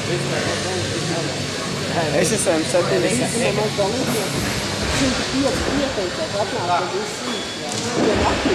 Esse é Esse satélite. é mais bom, né? 5 dias, 30, 4 dias, 5 dias.